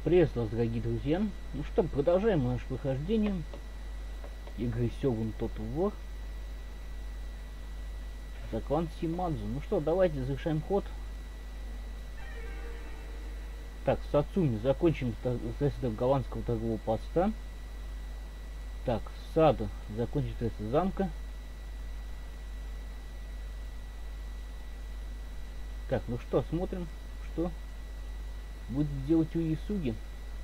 Приветствую вас, дорогие друзья. Ну что, продолжаем наше выхождение игры Сёгун Total War за клан Симадзу. Ну что, давайте завершаем ход. Так, с Сацуми закончим строительство голландского торгового поста. Так, Сада закончим строительство замка. Так, ну что, смотрим, что будет делать Уесуги.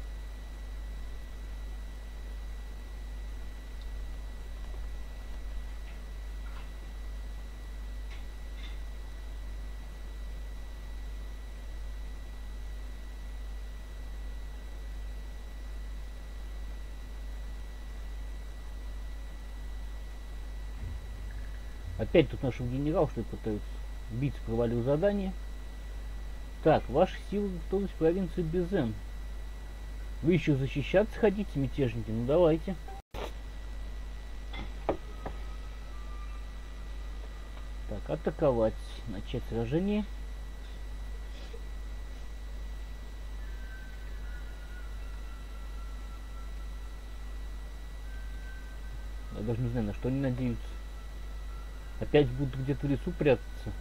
Опять тут нашего генерал что-то пытаются биться, провалил задание. Так, ваши силы готовность в провинции Безен. Вы еще защищаться хотите, мятежники? Ну давайте. Так, атаковать. Начать сражение. Я даже не знаю, на что они надеются. Опять будут где-то в лесу прятаться.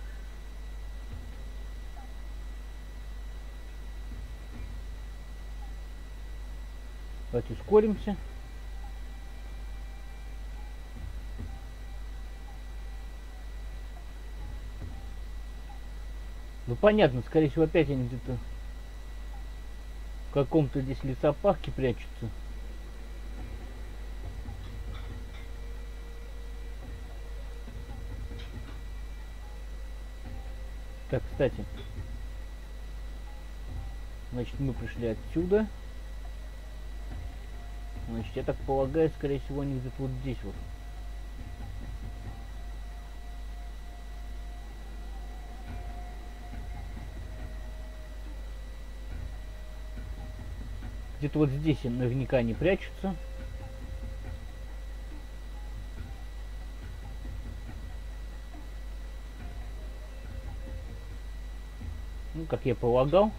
Давайте ускоримся. Ну понятно, скорее всего опять они где-то в каком-то здесь лесопарке прячутся. Так, кстати. Значит, мы пришли отсюда. Значит, я так полагаю, скорее всего, они где-то вот здесь вот. Где-то вот здесь наверняка они прячутся. Ну, как я полагал.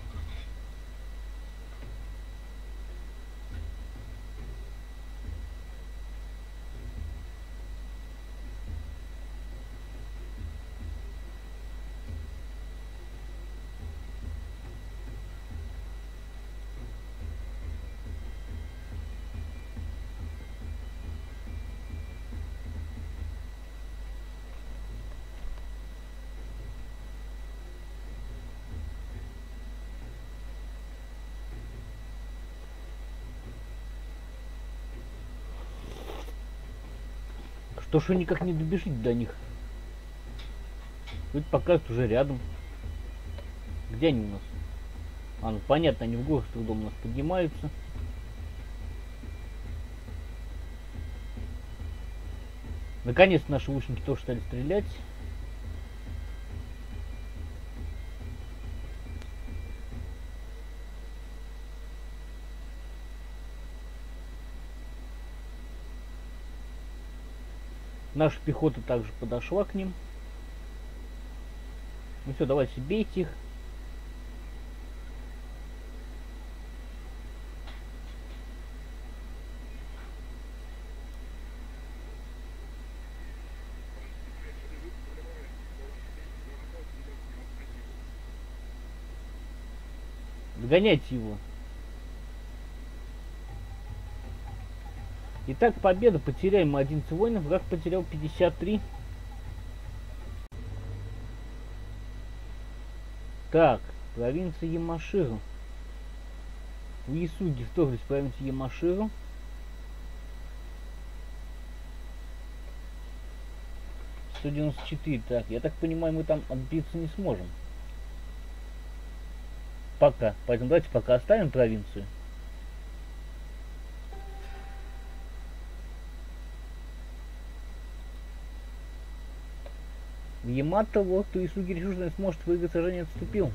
Что ж вы никак не добежите до них? Тут показывают уже рядом. Где они у нас? А, ну понятно, они в гору с трудом у нас поднимаются. Наконец наши лучники тоже стали стрелять. Наша пехота также подошла к ним. Ну все, давайте бейте их. Догоняйте его. Итак, победа. Потеряем 11 воинов, враг потерял 53. Так, провинция Ямаширу. Уесуги вторглись в провинцию Ямаширу. $194. Так, я так понимаю, мы там отбиться не сможем. Пока. Поэтому давайте пока оставим провинцию. В Ямато вот Уесуги решил, что не сможет выиграть сражение, отступил.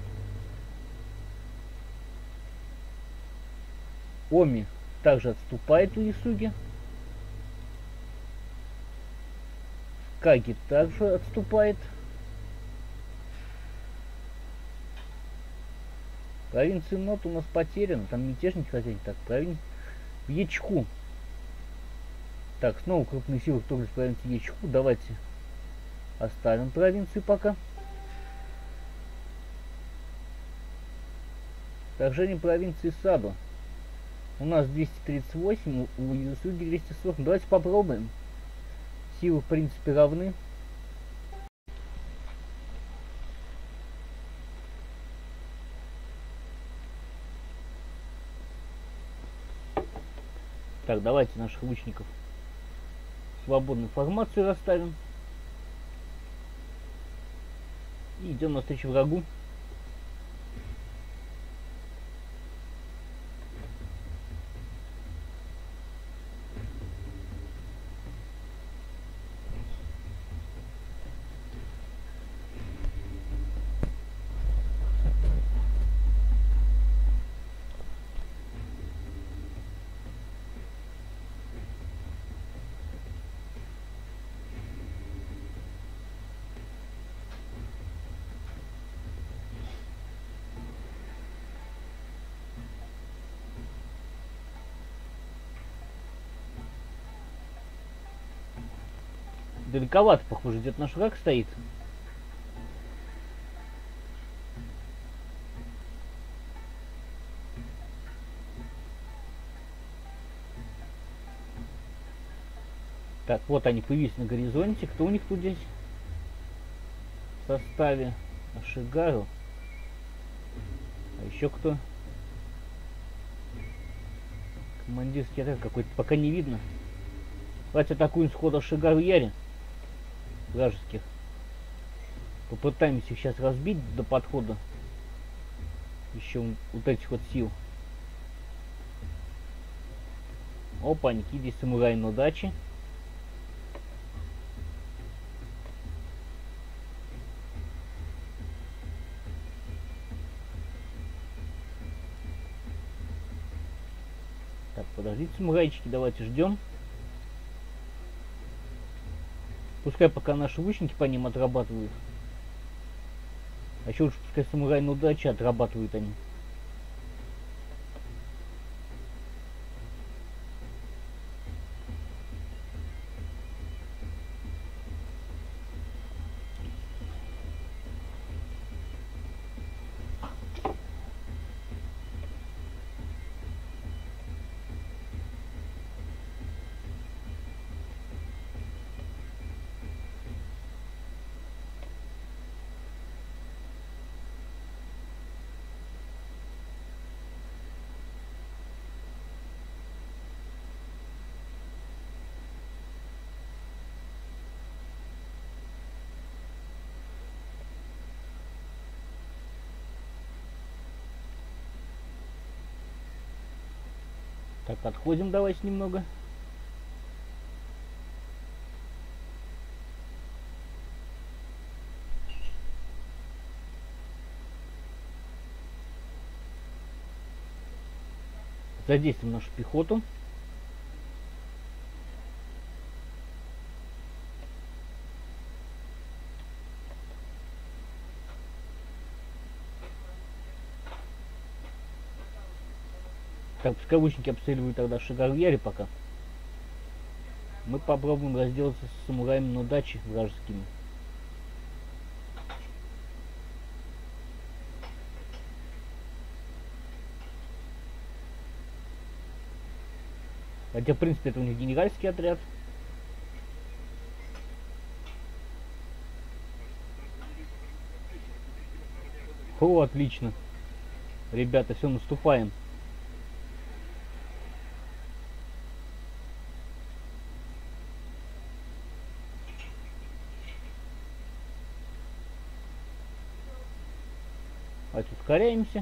Оми также отступает Уесуги. Каги также отступает. Провинция Нот у нас потеряна. Там мятежники хотели. Так, провинция Ячху. Так, снова крупные силы вторглись в провинцию Ячху. Давайте оставим провинцию пока. Вторжение провинции Саба. У нас 238, у Юсуги 240. Давайте попробуем. Силы в принципе равны. Так, давайте наших лучников в свободную формацию расставим. И идем навстречу врагу. Далековато, похоже, где-то наш враг стоит. Так, вот они появились на горизонте. Кто у них тут здесь? В составе Ашигару. А еще кто? Командирский отряд какой-то. Пока не видно. Давайте атакуем сходу Ашигару Яри. Вражеских. Попытаемся их сейчас разбить до подхода. Еще вот этих вот сил. Опаньки, здесь самурай на даче. Так, подождите, самурайчики, давайте ждем. Пускай пока наши лучники по ним отрабатывают. А еще лучше пускай самурай на удаче отрабатывают они. Так, отходим давайте немного. Задействуем нашу пехоту. Так, пускай лучники обстреливают тогда Шигару-Яри пока. Мы попробуем разделаться с самураями на даче вражескими. Хотя, в принципе, это у них генеральский отряд. О, отлично. Ребята, все, наступаем. Давайте ускоряемся.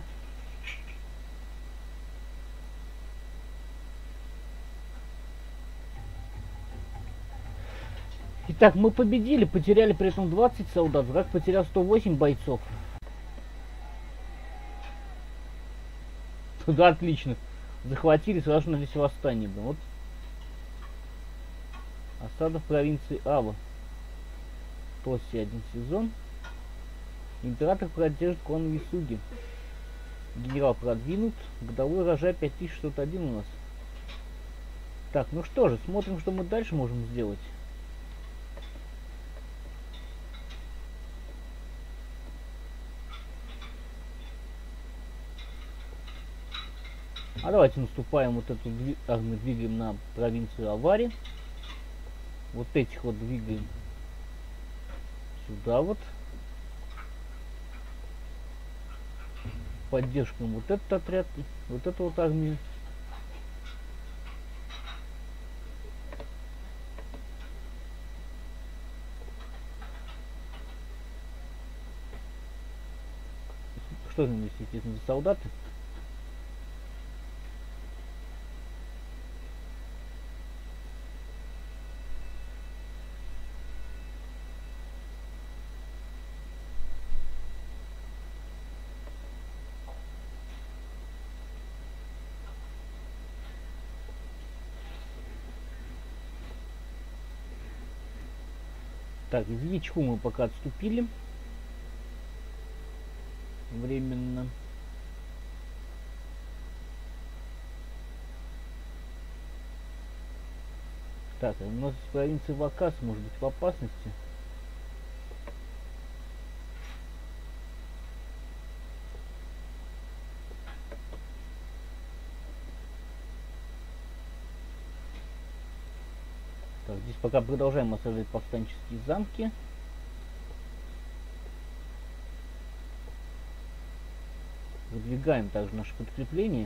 Итак, мы победили, потеряли при этом 20 солдат, враг потерял 108 бойцов. Да, отлично. Захватили, сразу начались восстание. Вот. Осада в провинции Ава. После один сезон. Император продержит клан Висуги. Генерал продвинут. Годовой урожай 5601 у нас. Так, ну что же, смотрим, что мы дальше можем сделать. А давайте наступаем вот эту армию, двигаем на провинцию Авари. Вот этих вот двигаем сюда вот. Поддерживаем вот этот отряд, вот эту вот армию. Что же здесь, естественно, за солдаты? Так, из Ячху мы пока отступили. Временно. Так, у нас провинция Вакас может быть в опасности. Так, здесь пока продолжаем осаждать повстанческие замки. Выдвигаем также наше подкрепление.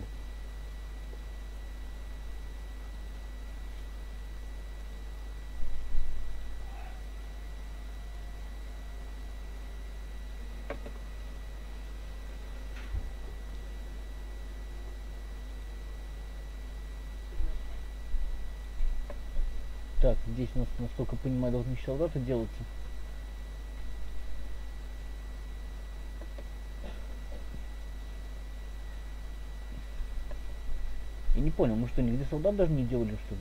Так, здесь у нас, насколько понимаю, должны еще солдаты делаться. Я не понял, мы что, нигде солдат даже не делали, что ли?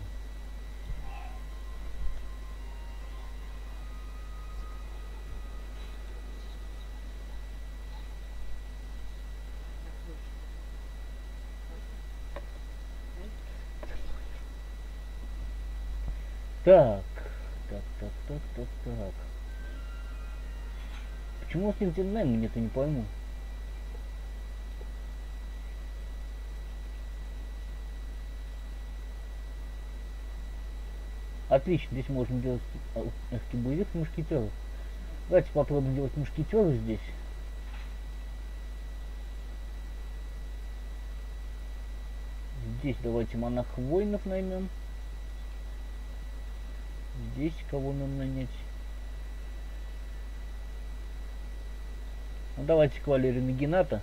Так, так. Почему у нас нигде найма нет, я не пойму. Отлично, здесь можем делать боевых мушкетеров. Давайте попробуем делать мушкетеров здесь. Здесь давайте монах воинов наймем. Здесь кого нам нанять? Ну давайте кавалерию Нагината.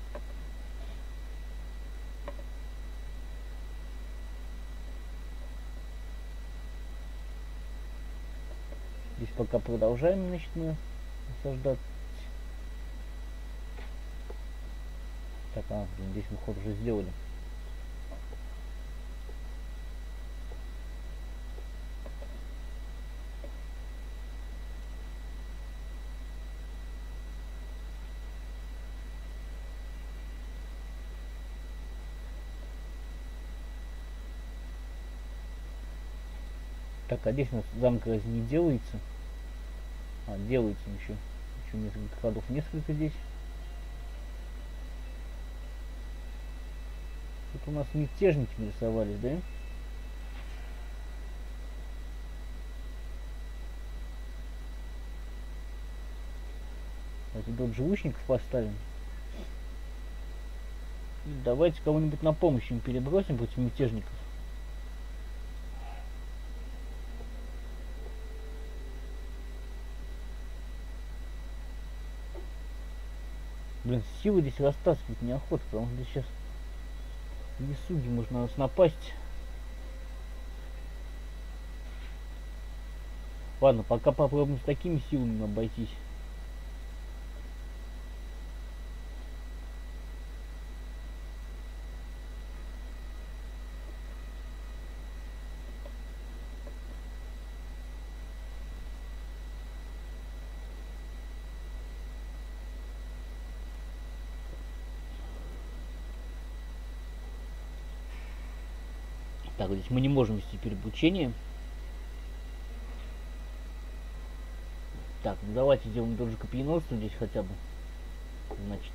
Здесь пока продолжаем, значит, мы осаждать. Так, здесь мы ход уже сделали. Так, а здесь у нас замок разве не делается? А, делается еще. Еще несколько ходов, несколько здесь. Тут у нас мятежники нарисовались, да? Давайте тут живучников поставим. И давайте кого-нибудь на помощь им перебросим против мятежников. Блин, силы здесь растаскивать неохота, потому что сейчас несуги можно на нас напасть. Ладно, пока попробуем с такими силами обойтись. Так, вот здесь мы не можем вести переключение. Так, ну давайте сделаем тоже копьеносцу здесь хотя бы. Значит.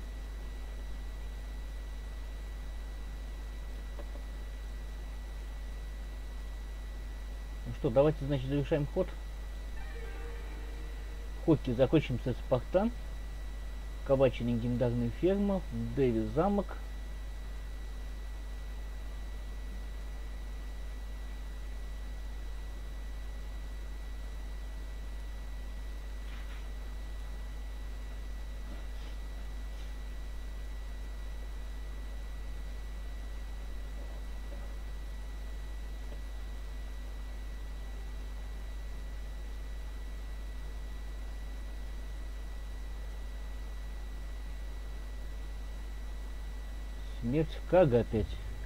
Ну что, давайте, значит, завершаем ход. Ходки закончим с Спартан. Ковачи легендарная ферма. Дэви замок. Смерть Кага опять.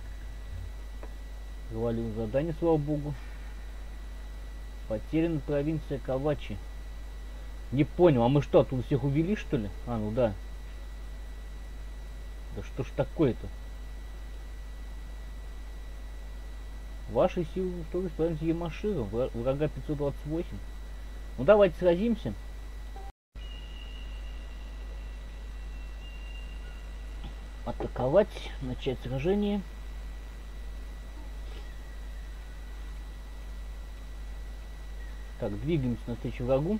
Завалил задание, слава богу. Потеряна провинция Ковачи. Не понял, а мы что, оттуда всех увели, что ли? А, ну да. Да что ж такое-то? Ваши силы тоже справимся Ямаширом. Врага 528. Ну давайте сразимся. Атаковать, начать сражение. Так, двигаемся навстречу врагу.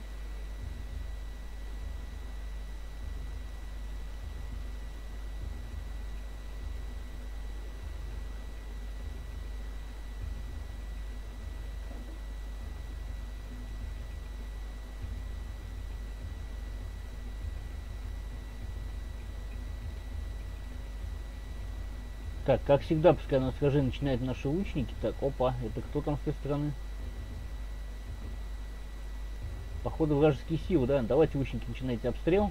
Так, как всегда, пускай на сражение начинают наши лучники. Так, опа, это кто там с той стороны? Походу вражеские силы, да? Давайте, лучники, начинайте обстрел.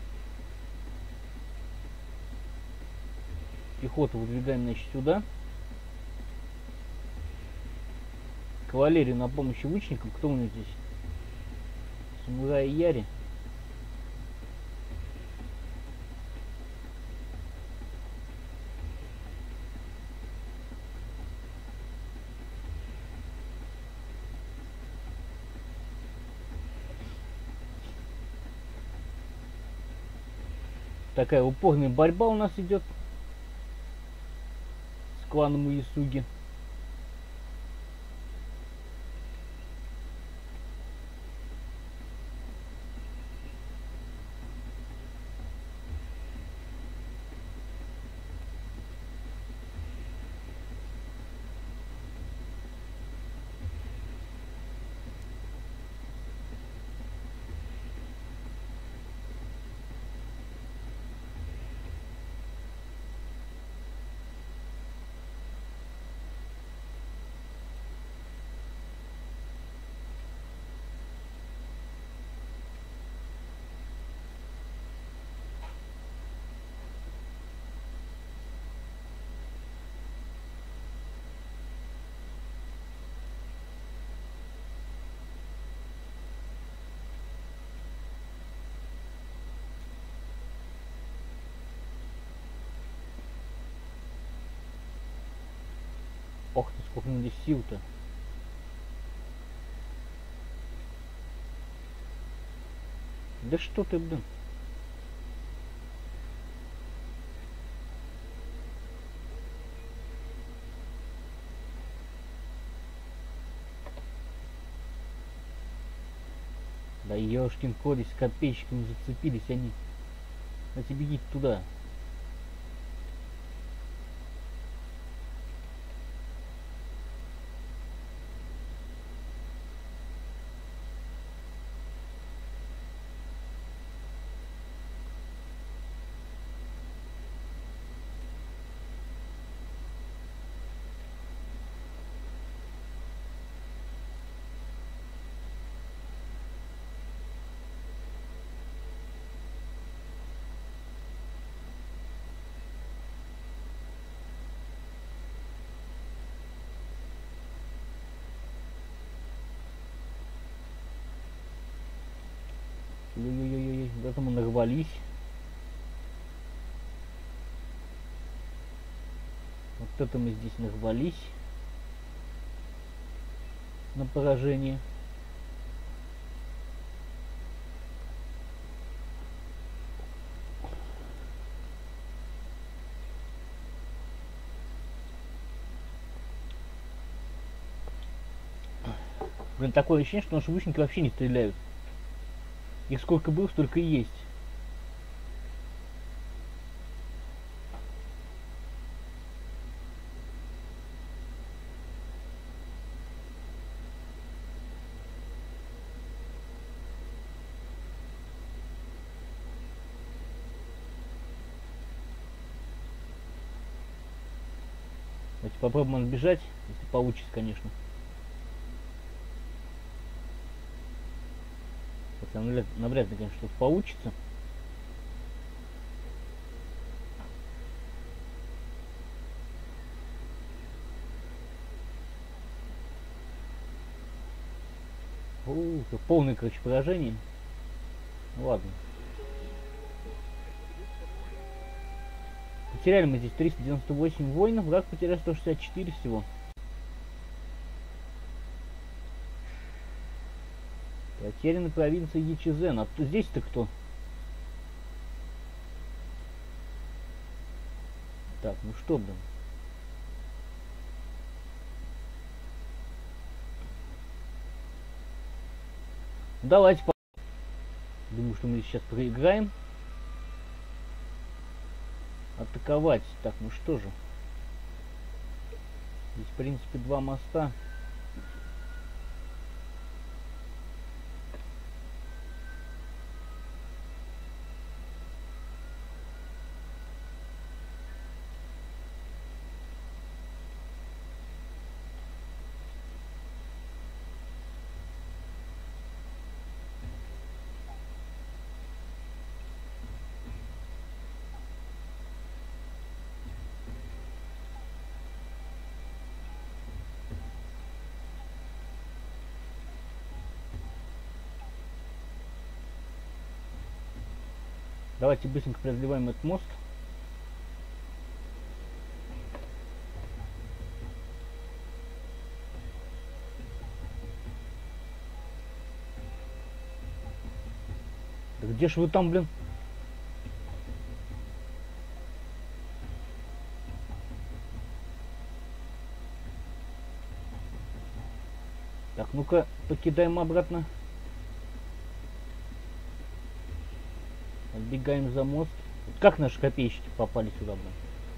Пехоту выдвигаем, значит, сюда. Кавалерию на помощь лучникам. Кто у нас здесь? Самурай Яри. Такая упорная борьба у нас идет с кланом Уесуги. Ох ты, сколько надо сил-то. Да что ты, блин. Да ёшкин кодец, с копейщиками зацепились они. Давайте бегите туда. Ой-ой-ой, куда-то мы нарвались. Вот это мы здесь нарвались. на поражение. Блин, такое ощущение, что наши лучники вообще не стреляют. Их сколько было, столько и есть. Давайте попробуем сбежать, если получится, конечно. Хотя навряд ли, конечно, что-то получится. Полное, короче, поражение. Ну, ладно. Потеряли мы здесь 398 воинов, враг потерял 164 всего. Потеряны провинции Ячизен. А здесь-то кто? Так, ну что, блин. Давайте. Думаю, что мы сейчас проиграем. Атаковать. Так, ну что же. Здесь, в принципе, два моста. Давайте быстренько преодолеваем этот мост. Да где ж вы там, блин? Так, ну-ка, покидаем обратно. Отбегаем за мост. Вот как наши копейщики попали сюда, блин?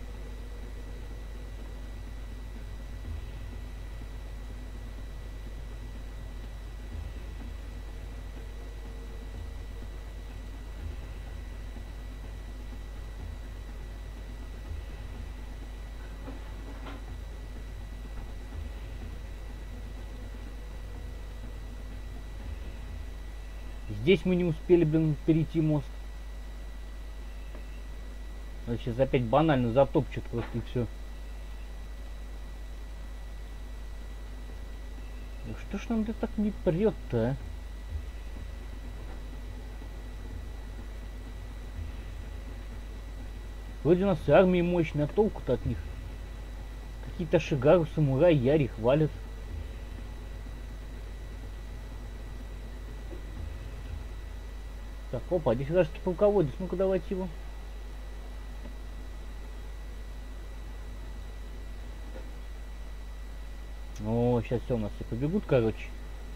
Здесь мы не успели, блин, перейти мост. Надо сейчас опять банально затопчут просто и все. Ну что ж нам так не прет-то, а? Вроде у нас армия мощная, а толку-то от них? Какие-то Шигару, самурай, Яри хвалят. Так, опа, здесь вражеский полководец. Ну-ка, давайте его. О, сейчас все у нас все побегут, короче.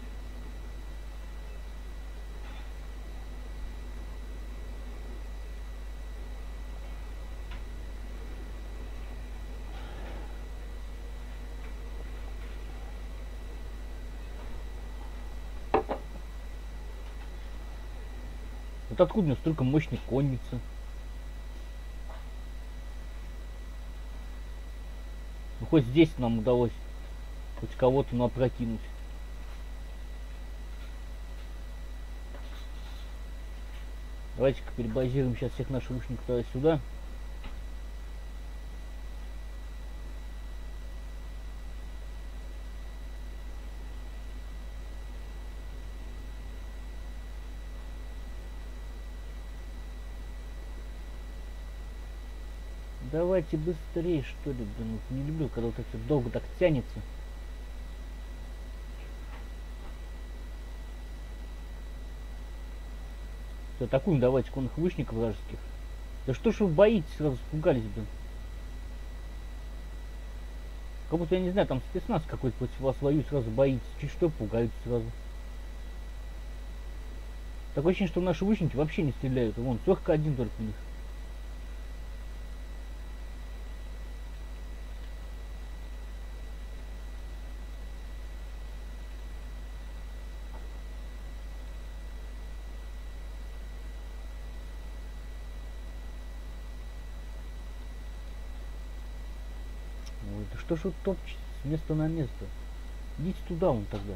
Вот откуда у нас столько мощной конницы? Ну, хоть здесь нам удалось хоть кого-то опрокинуть. Давайте-ка перебазируем сейчас всех наших лучников сюда. Давайте быстрее, что ли, блин. Не люблю, когда вот это долго так тянется. Все, атакуем, давайте конных лучников вражеских. Да что ж вы боитесь, сразу испугались, блин. Как будто, я не знаю, там спецназ какой-то против вас воюет, сразу боитесь. Чуть что, пугаются сразу. Такое ощущение, что наши лучники вообще не стреляют. Вон, только один только у них. Ой, да что ж вы топчете с места на место? Идите туда вон тогда.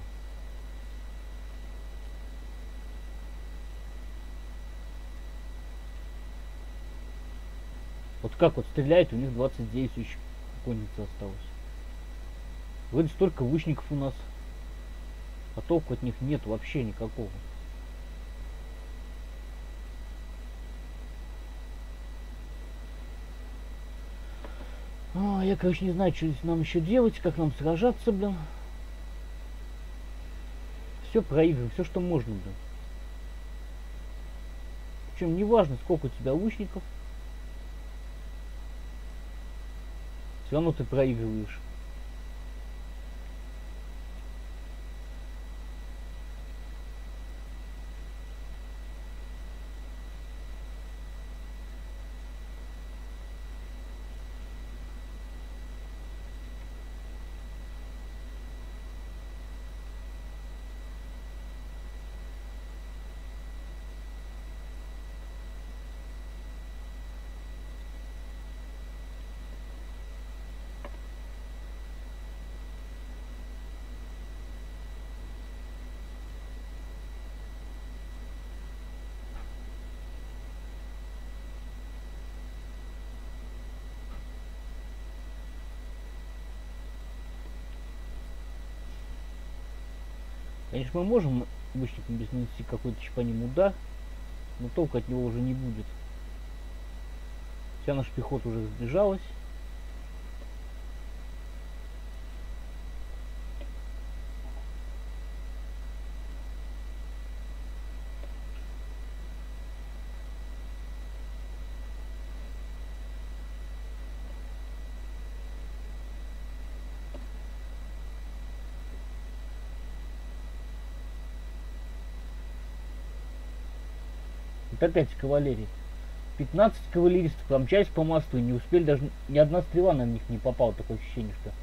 Вот как вот стреляет, у них 29 еще конницы осталось. Вроде столько лучников у нас, а толку от них нет вообще никакого. Я, короче, не знаю, что здесь нам еще делать, как нам сражаться, блин. Все проигрываем, все, что можно, блин. Причем не важно, сколько у тебя лучников. Все равно ты проигрываешь. Конечно, мы можем лучникам без нанести какой-то по ним удар, но толку от него уже не будет. Вся наша пехота уже сбежалась. Вот опять кавалерия. 15 кавалеристов промчались по мосту и не успели даже... Ни одна стрела на них не попала. Такое ощущение, что...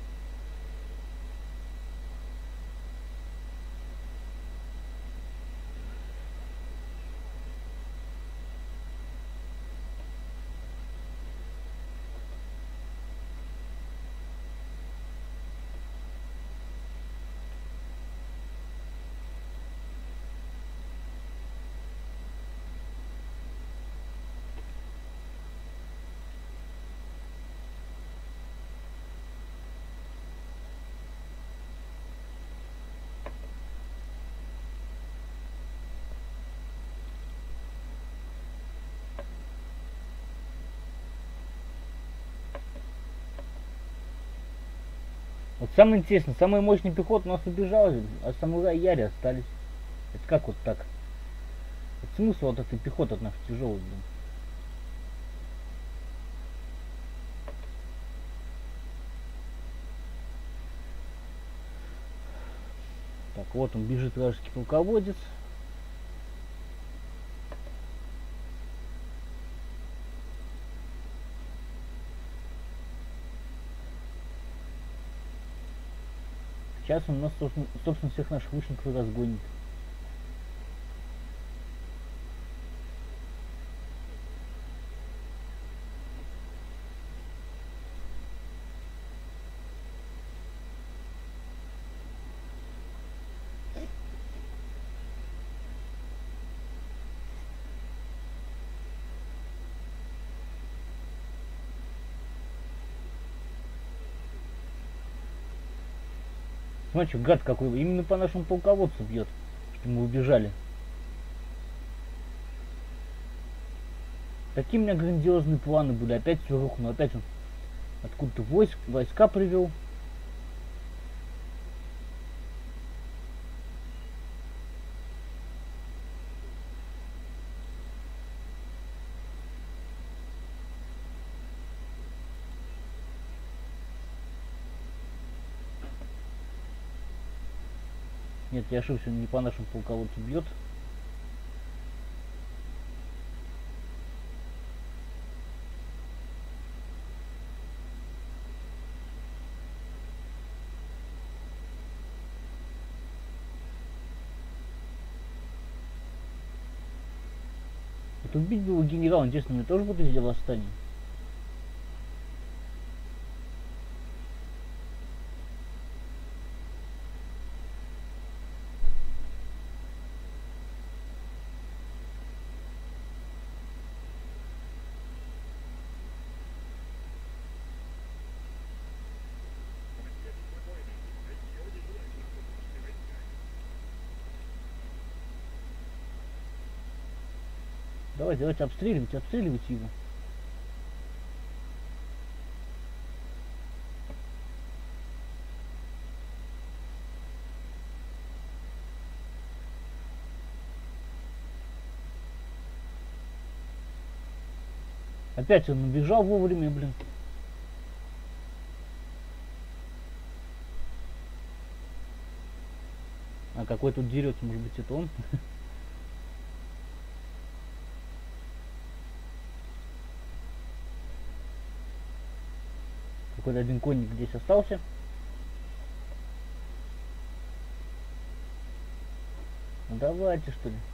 Вот самое интересное, самая мощная пехота у нас убежала, а самураи Яри остались. Это как вот так? Вот смысл вот этой пехоты от нашей тяжелой, блин. Так, вот он бежит, вражеский полководец. Сейчас он нас, собственно, всех наших лучников разгонит. Смотри, гад какой, именно по нашему полководцу бьет, что мы убежали. Такие у меня грандиозные планы были, опять все рухнуло, опять он откуда-то войска привел. Нет, я ошибся, не по нашему полководцу бьет. Вот убить бы его генерала, интересно, мне тоже будет сделать восстание. Давайте обстреливать его. Опять он убежал вовремя, блин. А какой тут дерется, может быть, это он? Какой-то один конник здесь остался. Ну давайте, что ли.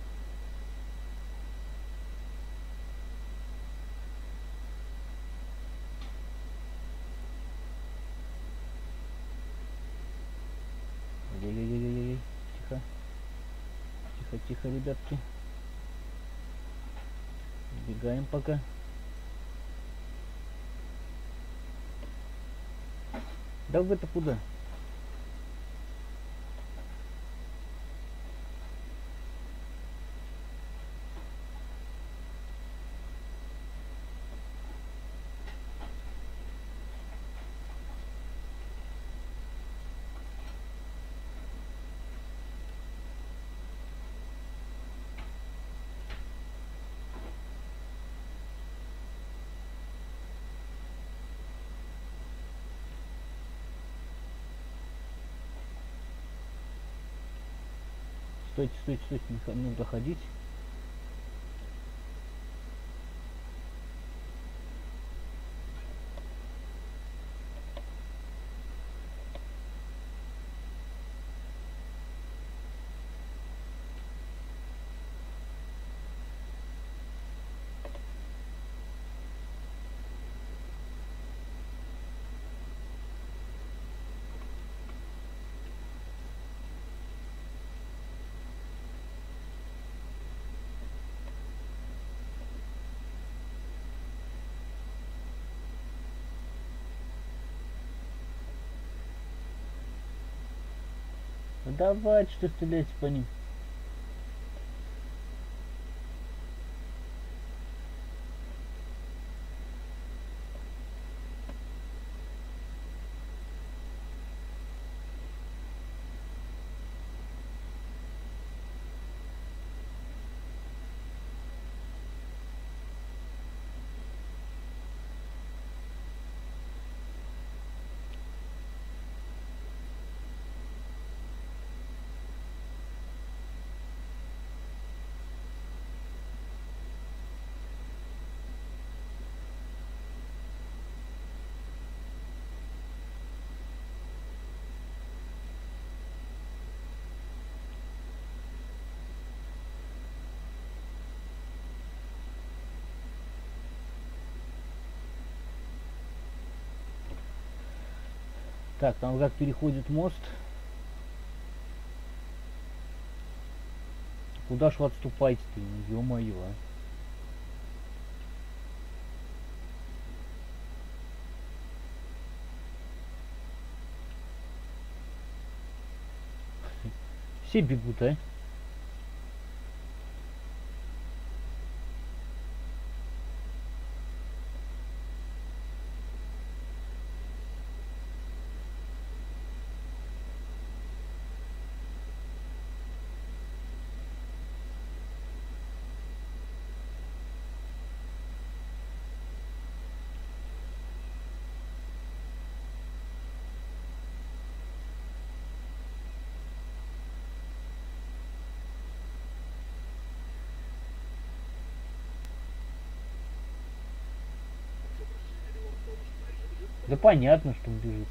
Ой-ой-ой-ой-ой. Тихо. Тихо, тихо, ребятки. Убегаем пока. Да вы-то куда? Стойте, стойте, стойте, не нужно ходить. Ну давайте, что стреляете по ним. Так, там враг переходит мост. Куда ж вы отступаете-то? Ё-моё, а. Все бегут, а? Да понятно, что он бежит.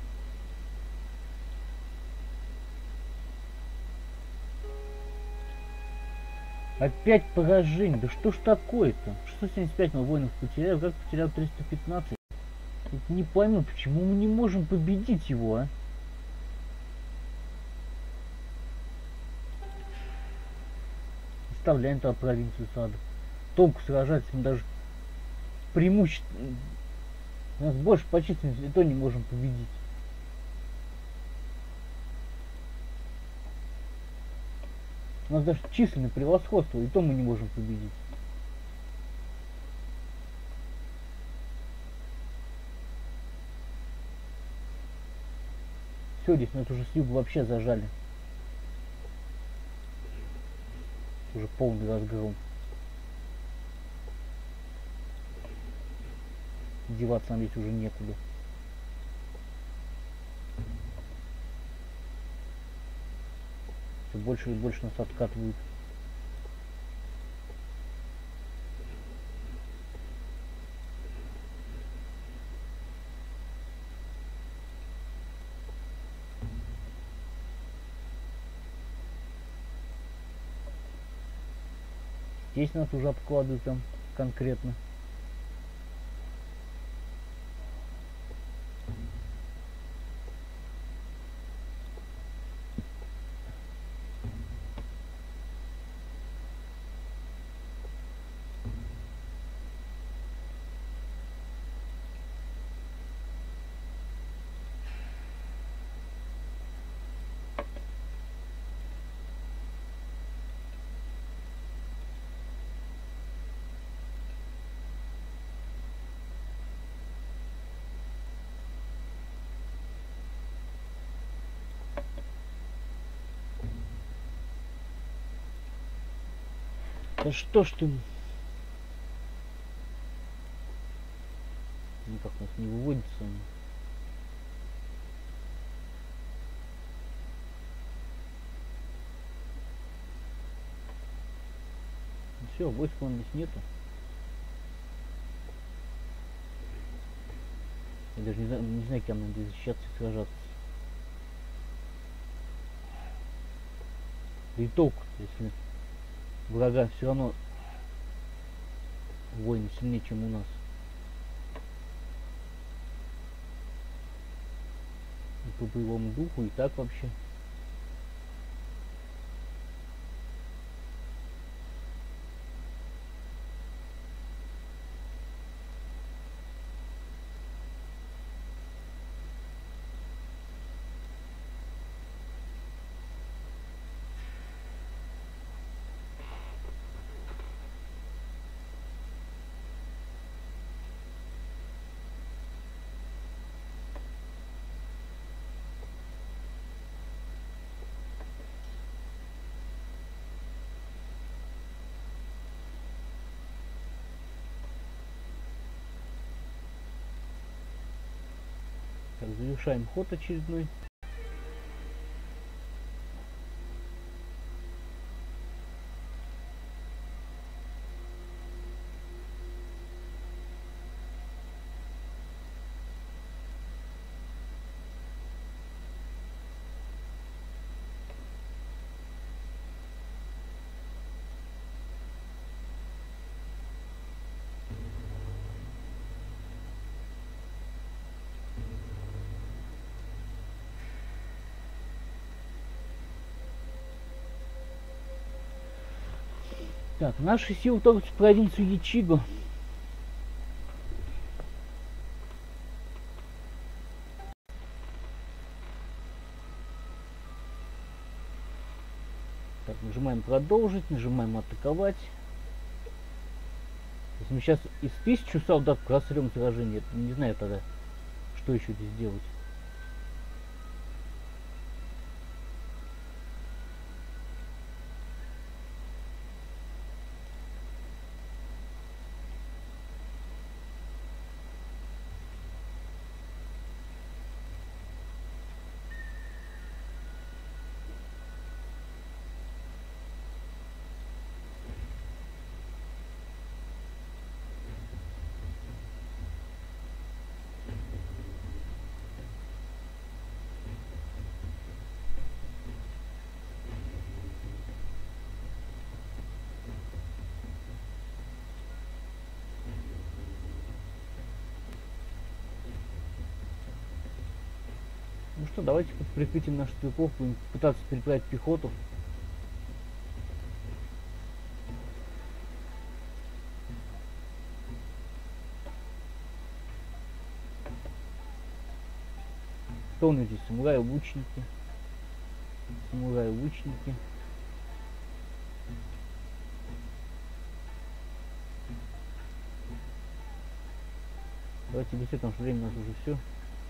Опять поражение. Да что ж такое-то? 675 мы воинов потерял. Как потерял 315? Это не пойму, почему мы не можем победить его, а? Оставляем там провинцию сада. Толку сражаться, мы даже преимущество. У нас больше по численности, и то не можем победить. У нас даже численное превосходство, и то мы не можем победить. Все, здесь нас уже с юга вообще зажали. Уже полный разгром. Деваться нам здесь уже некуда. Все больше и больше нас откатывают. Здесь нас уже обкладывают там конкретно. Да что ж ты... Никак нас не выводится. Все, войск вон здесь нету. Я даже не знаю, кем надо защищаться и сражаться. Да и толку, если врага все равно воины сильнее, чем у нас. И по боевому духу, и так вообще. Так, завершаем ход очередной. Так, наши силы только в провинцию Ячиго. Так, нажимаем продолжить, нажимаем атаковать. Если мы сейчас из 1000 солдат просрем сражение, не знаю тогда, что еще здесь делать. Ну что, давайте под прикрытием наших стрелков будем пытаться переправить пехоту. Кто у нас здесь? Самураи-лучники. Самураи-лучники. Давайте быстрее, потому что время у нас уже все.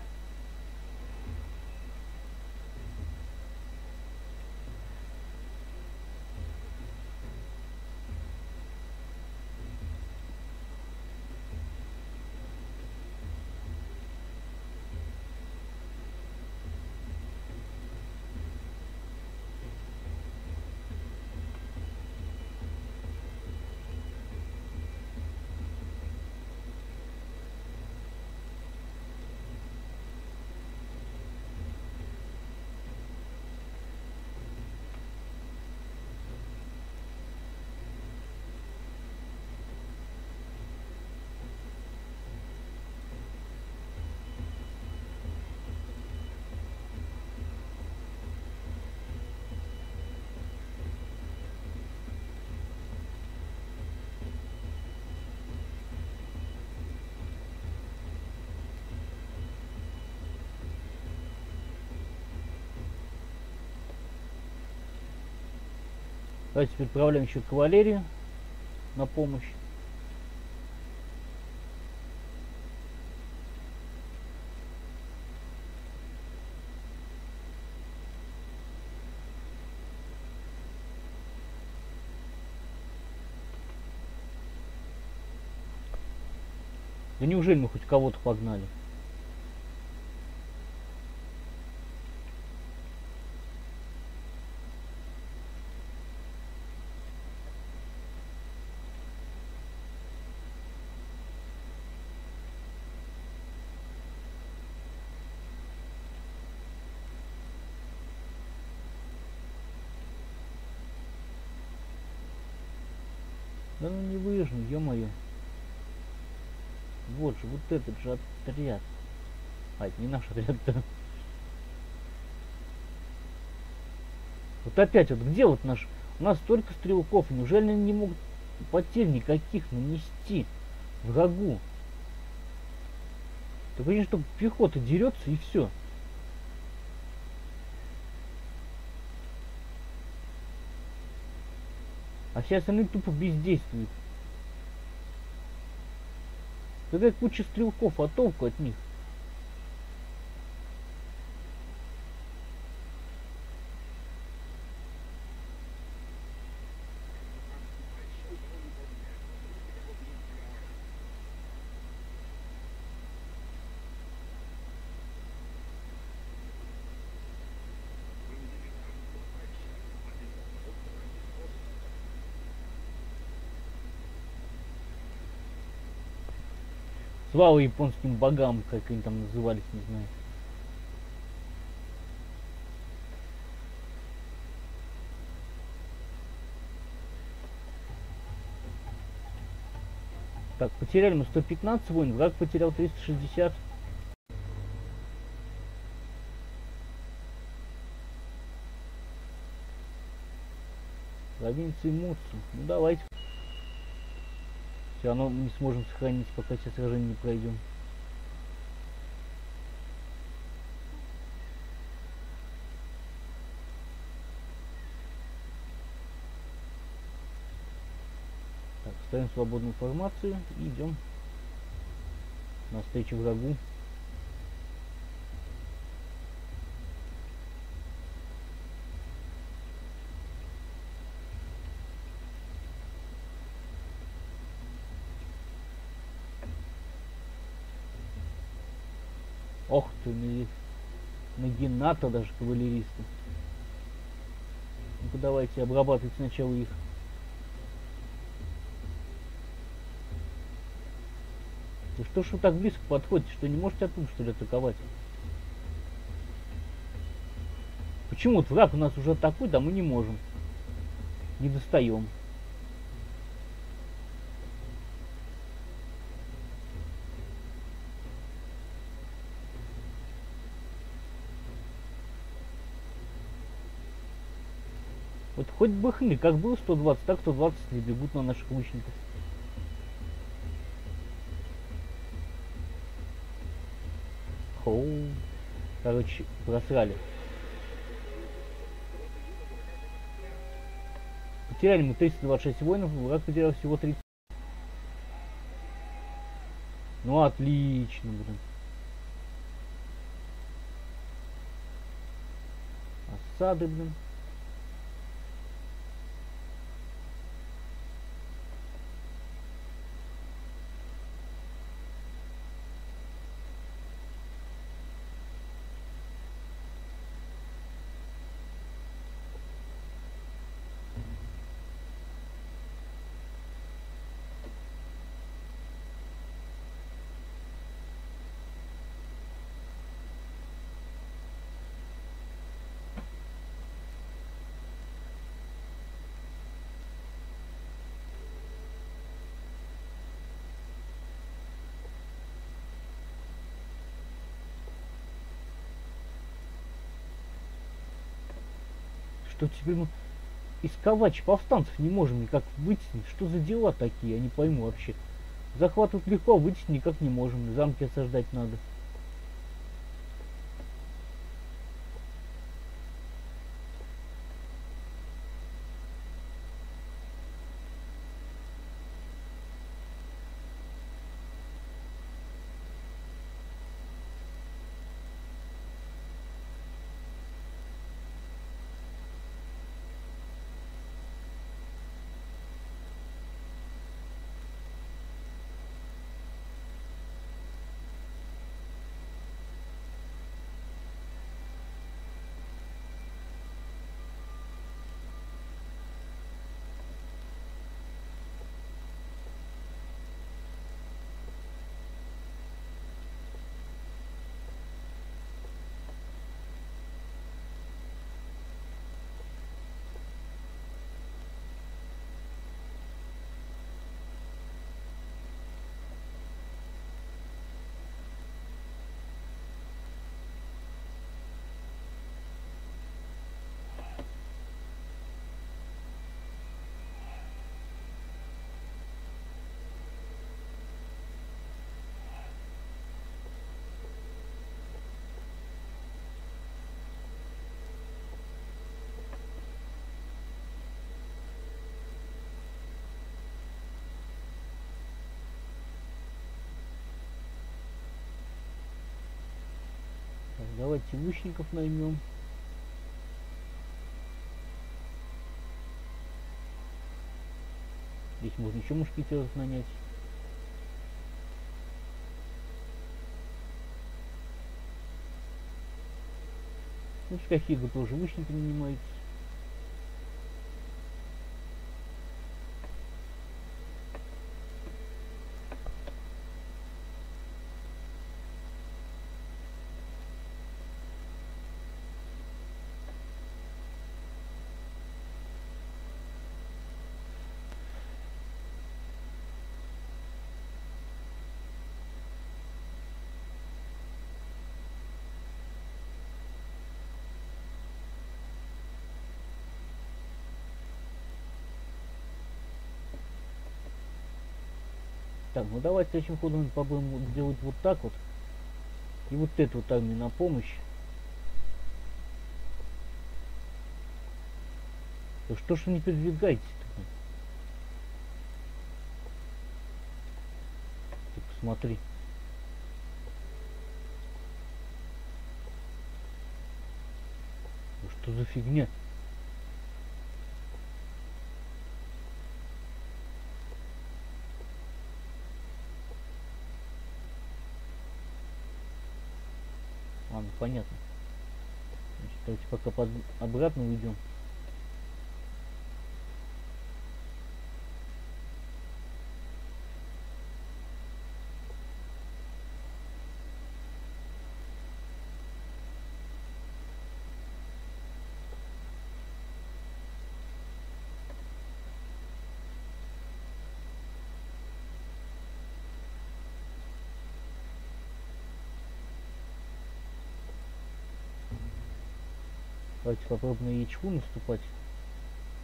Давайте теперь отправляем еще кавалерию на помощь. Да неужели мы хоть кого-то погнали? Да ну не выжну, ё-моё. Вот же, вот этот же отряд. А, это не наш отряд-то. Вот опять, вот где вот наш... У нас столько стрелков, неужели они не могут потерь никаких нанести врагу? Так они что, пехота дерется и все. А все остальные тупо бездействуют. Какая куча стрелков, а толку от них? Слава японским богам, как они там назывались, не знаю. Так, потеряли мы 115 воинов, враг потерял 360. Провинции Муцу. Ну давайте. Все равно мы не сможем сохранить, пока все сражения не пройдем. Так, ставим свободную формацию и идем навстречу врагу. Ох ты, Нагината даже кавалеристы. Ну-ка давайте обрабатывать сначала их. Да что ж вы так близко подходите, что не можете оттуда что ли атаковать? Почему вот враг у нас уже атакует, а мы не можем? Не достаем. Вот хоть бы хны, как было 120, так 120 не бегут на наших лучников. Хоу. Короче, просрали. Потеряли мы 326 воинов, враг потерял всего 30. Ну отлично, блин. Осады, блин. Что теперь мы из Кавачи повстанцев не можем никак вытеснить? Что за дела такие? Я не пойму вообще. Захватывать легко, а вытеснить никак не можем. Замки осаждать надо. Так, давайте лучников наймем. Здесь можно еще мушкетеров нанять. Ну, в Скахигу тоже лучники нанимаются. Так, ну давайте следующим ходом попробуем сделать вот так вот. И вот эту вот армию на помощь. Да что ж вы не передвигаетесь-то? Ты посмотри. Да что за фигня? Ладно, понятно. Значит, давайте пока обратно уйдем. Давайте попробуем на Ячху наступать.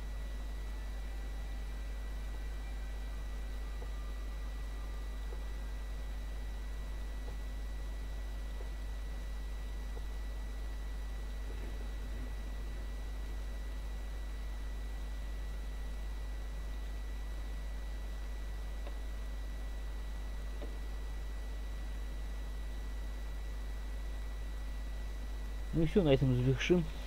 Ну и все, на этом завершим.